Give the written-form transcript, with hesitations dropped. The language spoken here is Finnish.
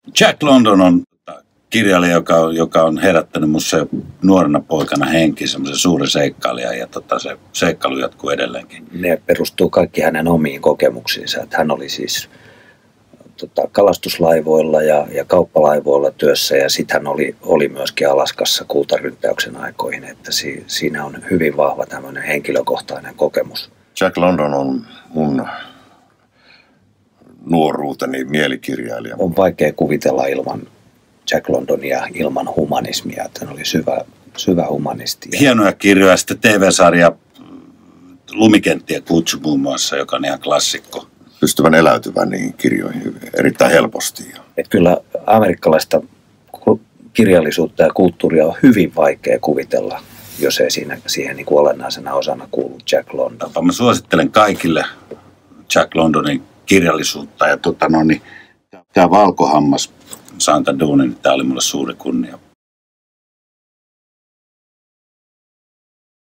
Jack London on kirjailija, joka on herättänyt minussa jo nuorena poikana henki, semmoisen suuren seikkailijan, ja se seikkailu jatkuu edelleenkin. Ne perustuu kaikki hänen omiin kokemuksiinsa. Että hän oli siis kalastuslaivoilla ja kauppalaivoilla työssä, ja sitten hän oli myöskin Alaskassa kultaryntäyksen aikoihin, että siinä on hyvin vahva tämmöinen henkilökohtainen kokemus. Jack London on mun nuoruuteni mielikirjailija. On vaikea kuvitella ilman Jack Londonia, ilman humanismia, että hän oli syvä humanisti. Hienoja kirjoja, sitten TV-sarja Lumikenttien kutsu muun muassa, joka on ihan klassikko. Pystyvän eläytyvän niihin kirjoihin erittäin helposti. Että kyllä amerikkalaista kirjallisuutta ja kulttuuria on hyvin vaikea kuvitella, jos ei siihen niin kuin olennaisena osana kuulu Jack London. Mä suosittelen kaikille Jack Londonin kirjallisuutta, ja tämä Valkohammas Sankaduuni, tämä oli mulle suuri kunnia.